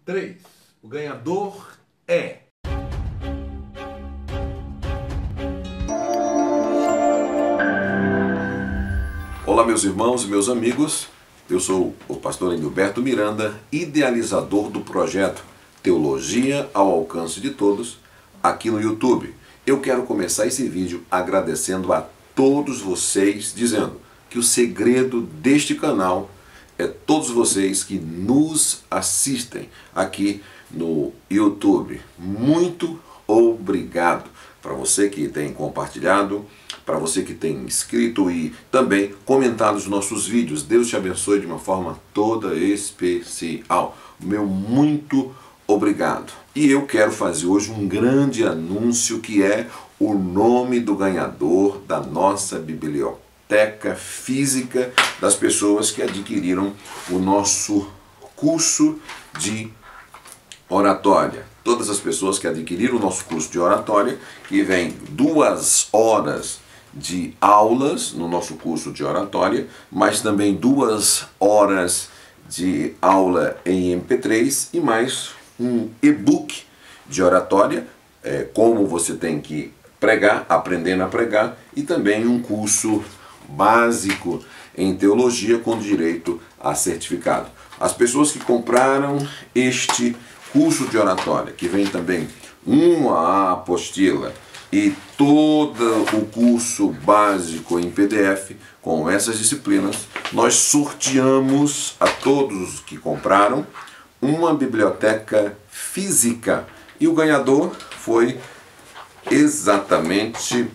3. O ganhador é... Olá, meus irmãos e meus amigos. Eu sou o pastor Enilberto Miranda, idealizador do projeto Teologia ao Alcance de Todos, aqui no YouTube. Eu quero começar esse vídeo agradecendo a todos vocês, dizendo que o segredo deste canal é todos vocês que nos assistem aqui no YouTube. Muito obrigado para você que tem compartilhado, para você que tem inscrito e também comentado os nossos vídeos. Deus te abençoe de uma forma toda especial. Meu muito obrigado. E eu quero fazer hoje um grande anúncio, que é o nome do ganhador da nossa biblioteca física, das pessoas que adquiriram o nosso curso de oratória. Todas as pessoas que adquiriram o nosso curso de oratória, que vem 2 horas de aulas no nosso curso de oratória, mas também 2 horas de aula em MP3 e mais um e-book de oratória, como você tem que pregar, aprendendo a pregar, e também um curso básico em teologia com direito a certificado. As pessoas que compraram este curso de oratória, que vem também uma apostila e todo o curso básico em PDF com essas disciplinas, nós sorteamos a todos que compraram uma biblioteca física. E o ganhador foi exatamente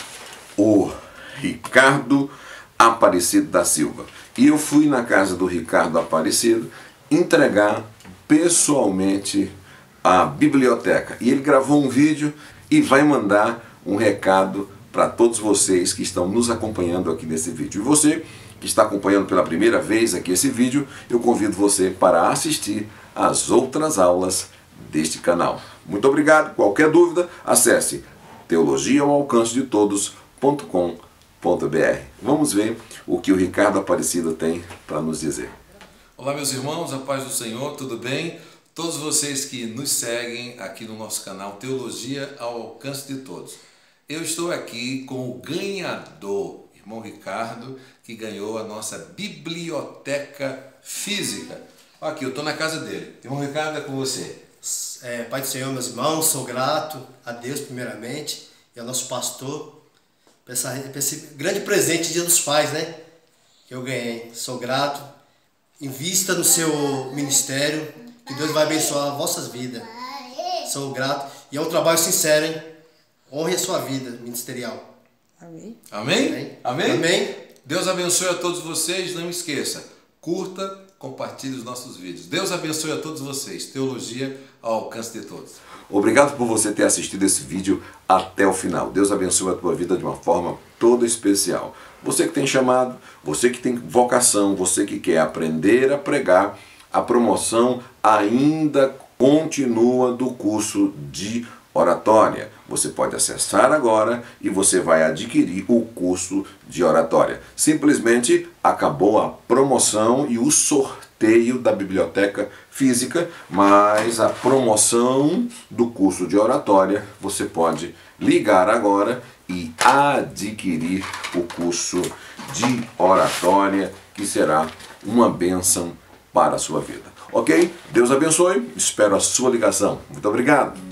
o Ricardo Aparecido da Silva. E eu fui na casa do Ricardo Aparecido entregar pessoalmente a biblioteca. E ele gravou um vídeo e vai mandar um recado para todos vocês que estão nos acompanhando aqui nesse vídeo. E você que está acompanhando pela primeira vez aqui esse vídeo, eu convido você para assistir às outras aulas deste canal. Muito obrigado. Qualquer dúvida, acesse teologiaoalcancedetodos.com.br. Vamos ver o que o Ricardo Aparecido tem para nos dizer. Olá, meus irmãos, a paz do Senhor, tudo bem? Todos vocês que nos seguem aqui no nosso canal Teologia ao Alcance de Todos. Eu estou aqui com o ganhador, irmão Ricardo, que ganhou a nossa biblioteca física. Aqui, eu estou na casa dele. Irmão Ricardo, é com você. Pai do Senhor, meus irmãos, sou grato a Deus primeiramente e ao nosso pastor por esse grande presente de Dia dos Pais, né? Que eu ganhei. Sou grato. Invista no seu ministério, que Deus vai abençoar vossas vidas. Sou grato. E é um trabalho sincero, hein? Honre a sua vida ministerial. Amém? Amém? Amém? Amém? Deus abençoe a todos vocês. Não esqueça, curta, compartilhe os nossos vídeos. Deus abençoe a todos vocês. Teologia ao Alcance de Todos. Obrigado por você ter assistido esse vídeo até o final. Deus abençoe a tua vida de uma forma toda especial. Você que tem chamado, você que tem vocação, você que quer aprender a pregar, a promoção ainda continua do curso de oratória. Você pode acessar agora e você vai adquirir o curso de oratória. Simplesmente acabou a promoção e o sorteio da biblioteca física, mas a promoção do curso de oratória você pode ligar agora e adquirir o curso de oratória, que será uma bênção para a sua vida. Ok? Deus abençoe. Espero a sua ligação. Muito obrigado.